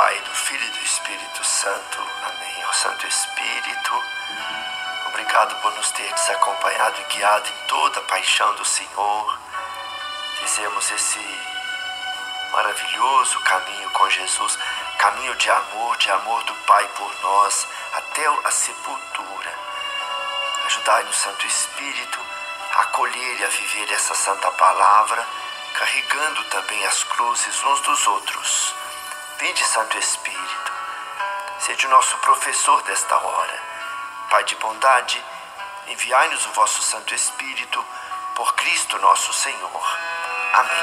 Pai, do Filho e do Espírito Santo. Amém. Ó Santo Espírito, obrigado por nos teres acompanhado e guiado em toda a paixão do Senhor. Fizemos esse maravilhoso caminho com Jesus, caminho de amor do Pai por nós, até a sepultura. Ajudai-nos, Santo Espírito, a acolher e a viver essa santa palavra, carregando também as cruzes uns dos outros. Vinde, Santo Espírito, sede o nosso professor desta hora. Pai de bondade, enviai-nos o vosso Santo Espírito, por Cristo nosso Senhor. Amém.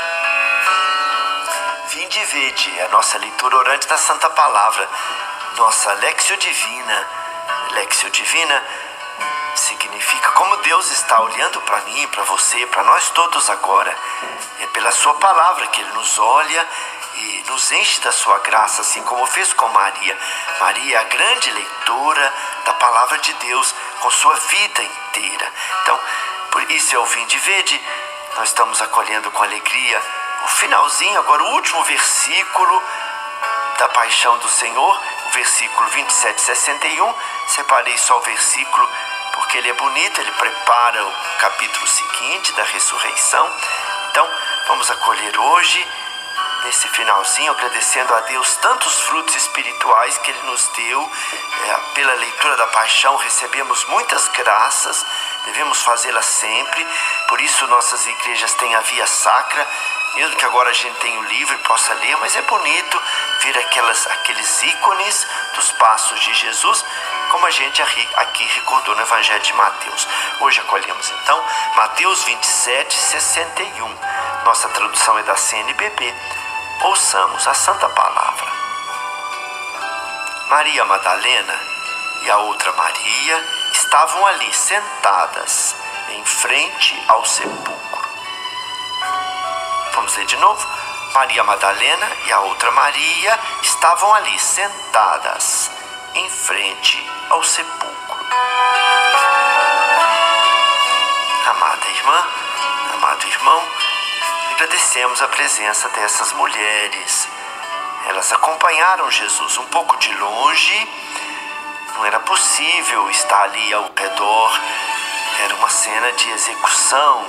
Vinde e vede a nossa leitura orante da Santa Palavra, nossa Lectio Divina. Lectio Divina significa como Deus está olhando para mim, para você, para nós todos agora. É pela sua palavra que Ele nos olha e nos enche da sua graça, assim como fez com Maria. Maria é a grande leitora da palavra de Deus com sua vida inteira. Então, por isso é o Vinde e Vede. Nós estamos acolhendo com alegria o finalzinho, agora o último versículo da Paixão do Senhor, o versículo 27 e 61. Separei só o versículo porque ele é bonito, ele prepara o capítulo seguinte da ressurreição. Então, vamos acolher hoje, nesse finalzinho, agradecendo a Deus tantos frutos espirituais que Ele nos deu. Pela leitura da Paixão recebemos muitas graças, devemos fazê-las sempre. Por isso nossas igrejas têm a via sacra, mesmo que agora a gente tenha o livro e possa ler, mas é bonito ver aqueles ícones dos passos de Jesus, como a gente aqui recordou no Evangelho de Mateus. Hoje acolhemos então Mateus 27, 61. Nossa tradução é da CNBB. Ouçamos a Santa Palavra. Maria Madalena e a outra Maria estavam ali sentadas em frente ao sepulcro. Vamos ler de novo. Maria Madalena e a outra Maria estavam ali sentadas em frente ao sepulcro. Amada irmã, amado irmão, agradecemos a presença dessas mulheres. Elas acompanharam Jesus um pouco de longe. Não era possível estar ali ao redor. Era uma cena de execução.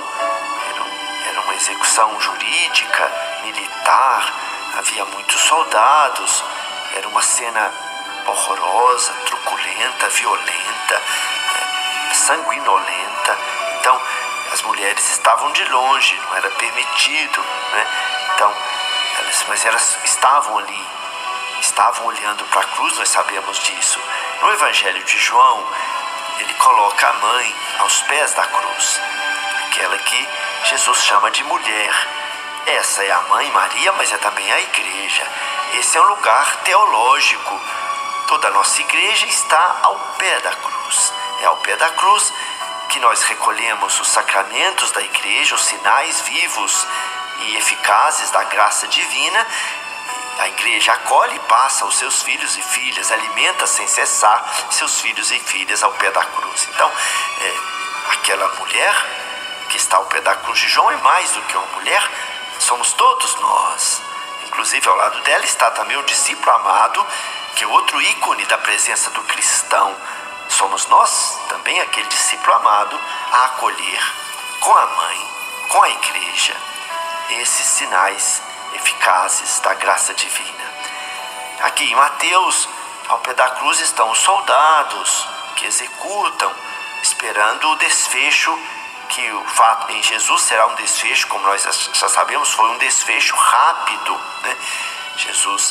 Era uma execução jurídica, militar. Havia muitos soldados. Era uma cena horrorosa, truculenta, violenta, sanguinolenta. Então, as mulheres estavam de longe, não era permitido, né? Então, mas elas estavam ali, estavam olhando para a cruz, nós sabemos disso. No Evangelho de João, ele coloca a mãe aos pés da cruz, aquela que Jesus chama de mulher. Essa é a mãe Maria, mas é também a igreja. Esse é um lugar teológico. Toda a nossa igreja está ao pé da cruz. É ao pé da cruz que nós recolhemos os sacramentos da igreja, os sinais vivos e eficazes da graça divina. A igreja acolhe e passa os seus filhos e filhas, alimenta sem cessar seus filhos e filhas ao pé da cruz. Então, aquela mulher que está ao pé da cruz de João é mais do que uma mulher, somos todos nós. Inclusive, ao lado dela está também o discípulo amado, que é outro ícone da presença do cristão. Somos nós, também aquele discípulo amado, a acolher com a mãe, com a igreja, esses sinais eficazes da graça divina. Aqui em Mateus, ao pé da cruz estão os soldados que executam, esperando o desfecho, que o fato em Jesus será um desfecho, como nós já sabemos, foi um desfecho rápido, né? Jesus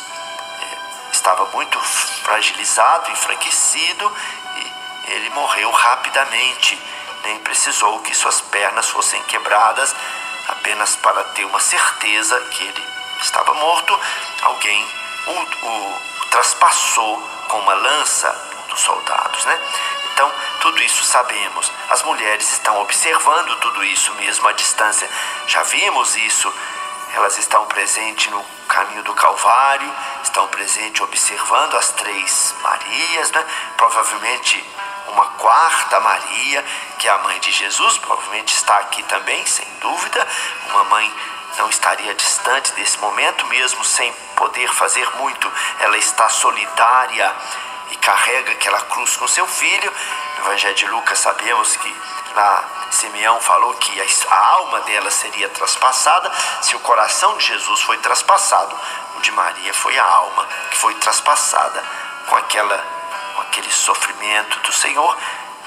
estava muito fragilizado, enfraquecido, e ele morreu rapidamente. Nem precisou que suas pernas fossem quebradas, apenas para ter uma certeza que ele estava morto. Alguém o traspassou com uma lança dos soldados, né? Então, tudo isso sabemos. As mulheres estão observando tudo isso mesmo à distância. Já vimos isso. Elas estão presentes no caminho do Calvário, estão presentes observando as três Marias, né? Provavelmente uma quarta Maria, que é a mãe de Jesus, provavelmente está aqui também, sem dúvida, uma mãe não estaria distante desse momento, mesmo sem poder fazer muito. Ela está solidária e carrega aquela cruz com seu filho. No Evangelho de Lucas sabemos que lá Simeão falou que a alma dela seria traspassada. Se o coração de Jesus foi traspassado, o de Maria foi a alma que foi traspassada com aquele sofrimento do Senhor,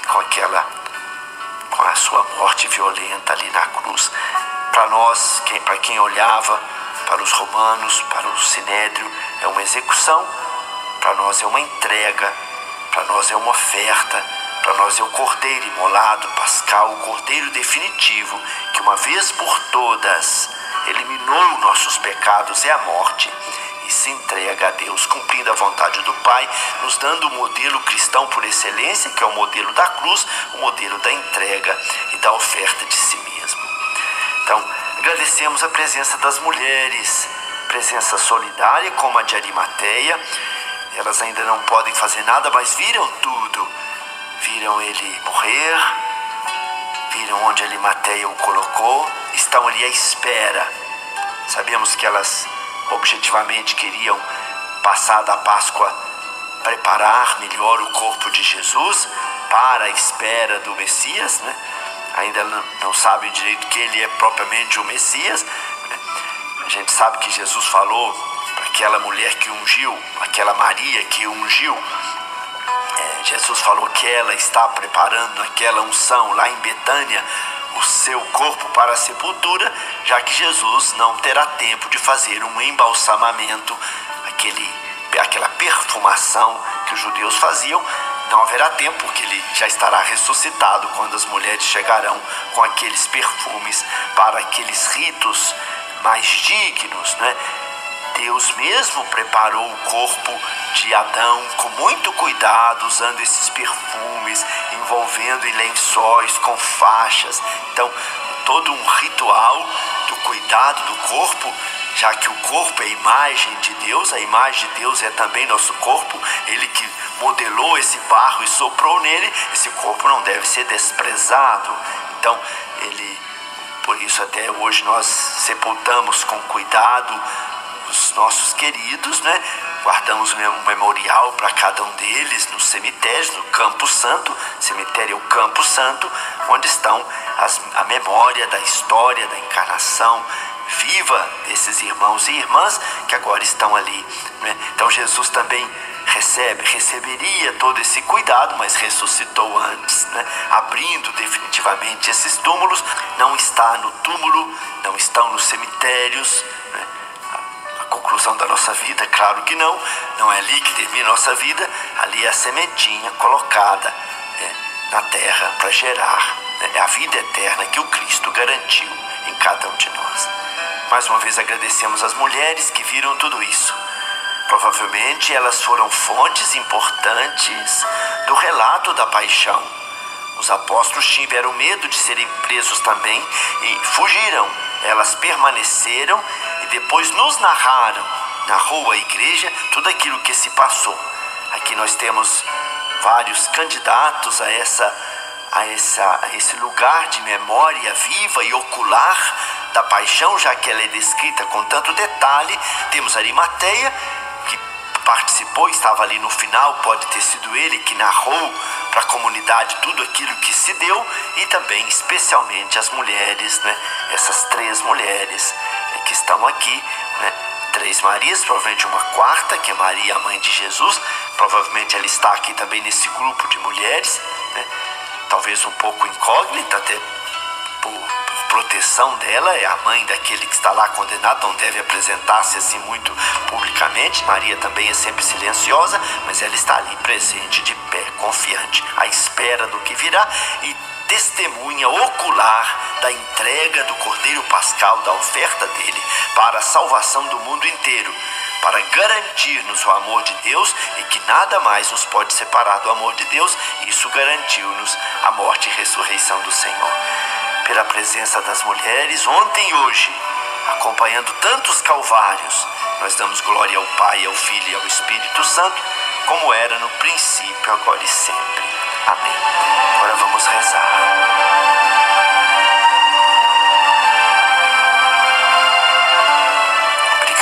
com a sua morte violenta ali na cruz. Para nós, para quem olhava, para os romanos, para o sinédrio, é uma execução. Para nós é uma entrega, para nós é uma oferta, para nós é o cordeiro imolado, pascal, o cordeiro definitivo, que uma vez por todas eliminou nossos pecados e a morte e se entrega a Deus, cumprindo a vontade do Pai, nos dando o modelo cristão por excelência, que é o modelo da cruz, o modelo da entrega e da oferta de si mesmo. Então, agradecemos a presença das mulheres, presença solidária como a de Arimateia. Elas ainda não podem fazer nada, mas viram tudo. Viram ele morrer, viram onde Arimateia o colocou, estão ali à espera. Sabemos que elas objetivamente queriam, passada a Páscoa, preparar melhor o corpo de Jesus para a espera do Messias, né? Ainda não sabem direito que ele é propriamente o Messias, né? A gente sabe que Jesus falou para aquela mulher que ungiu, aquela Maria que ungiu, Jesus falou que ela está preparando aquela unção lá em Betânia, o seu corpo para a sepultura, já que Jesus não terá tempo de fazer um embalsamamento, aquela perfumação que os judeus faziam. Não haverá tempo, porque ele já estará ressuscitado quando as mulheres chegarão com aqueles perfumes para aqueles ritos mais dignos, né? Deus mesmo preparou o corpo de Adão com muito cuidado, usando esses perfumes, envolvendo em lençóis com faixas. Então, todo um ritual do cuidado do corpo, já que o corpo é a imagem de Deus, a imagem de Deus é também nosso corpo. Ele que modelou esse barro e soprou nele, esse corpo não deve ser desprezado. Então, por isso até hoje nós sepultamos com cuidado os nossos queridos, né? Guardamos um memorial para cada um deles nos cemitérios, no Campo Santo. Cemitério é o Campo Santo, onde estão a memória da história, da encarnação viva desses irmãos e irmãs que agora estão ali, né? Então Jesus também receberia todo esse cuidado, mas ressuscitou antes, né? Abrindo definitivamente esses túmulos. Não está no túmulo, não estão nos cemitérios, né? Conclusão da nossa vida, claro que não é ali que termina a nossa vida. Ali é a sementinha colocada na terra para gerar, né, a vida eterna que o Cristo garantiu em cada um de nós. Mais uma vez agradecemos as mulheres que viram tudo isso. Provavelmente elas foram fontes importantes do relato da paixão. Os apóstolos tiveram medo de serem presos também e fugiram. Elas permaneceram e depois nos narrou a igreja tudo aquilo que se passou. Aqui nós temos vários candidatos a esse lugar de memória viva e ocular da paixão, já que ela é descrita com tanto detalhe. Temos Arimateia, que participou, estava ali no final, pode ter sido ele que narrou para a comunidade tudo aquilo que se deu, e também especialmente as mulheres, né? Essas 3 mulheres que estão aqui, né? 3 Marias, provavelmente uma quarta, que é Maria, a mãe de Jesus. Provavelmente ela está aqui também nesse grupo de mulheres, né? Talvez um pouco incógnita, até por proteção dela, é a mãe daquele que está lá condenado, não deve apresentar-se assim muito publicamente. Maria também é sempre silenciosa, mas ela está ali presente, de pé, confiante, à espera do que virá, e testemunha ocular da entrega do Cordeiro Pascal, da oferta dele para a salvação do mundo inteiro, para garantir-nos o amor de Deus, e que nada mais nos pode separar do amor de Deus. Isso garantiu-nos a morte e ressurreição do Senhor. Pela presença das mulheres, ontem e hoje, acompanhando tantos calvários, nós damos glória ao Pai, ao Filho e ao Espírito Santo, como era no princípio, agora e sempre. Amém. Agora vamos rezar.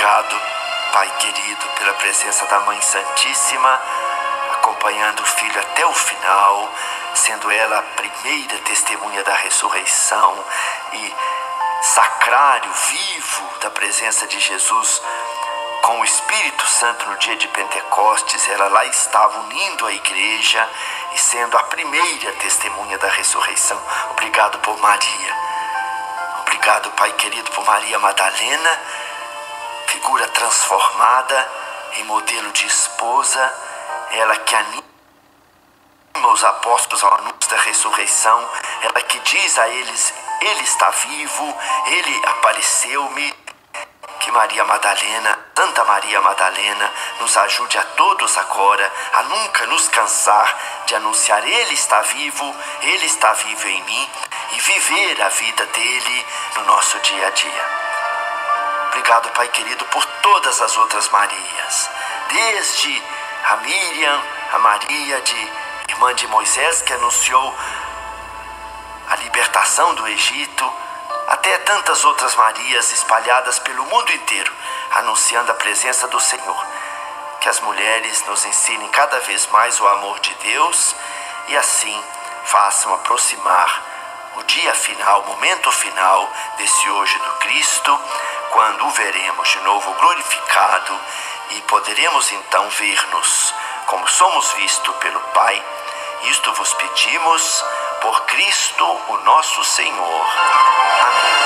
Obrigado, Pai querido, pela presença da Mãe Santíssima, acompanhando o Filho até o final, sendo ela a primeira testemunha da ressurreição e sacrário vivo da presença de Jesus com o Espírito Santo no dia de Pentecostes. Ela lá estava unindo a igreja e sendo a primeira testemunha da ressurreição. Obrigado por Maria. Obrigado, Pai querido, por Maria Madalena, figura transformada em modelo de esposa, ela que anima os apóstolos ao anúncio da ressurreição, ela que diz a eles: Ele está vivo, Ele apareceu-me. Que Maria Madalena, Santa Maria Madalena, nos ajude a todos agora a nunca nos cansar de anunciar: Ele está vivo em mim, e viver a vida dele no nosso dia a dia. Obrigado, Pai querido, por todas as outras Marias, desde a Miriam, a Maria, irmã de Moisés, que anunciou a libertação do Egito, até tantas outras Marias espalhadas pelo mundo inteiro, anunciando a presença do Senhor. Que as mulheres nos ensinem cada vez mais o amor de Deus e assim façam aproximar o dia final, o momento final desse hoje do Cristo, quando o veremos de novo glorificado e poderemos então ver-nos como somos vistos pelo Pai. Isto vos pedimos por Cristo o nosso Senhor. Amém.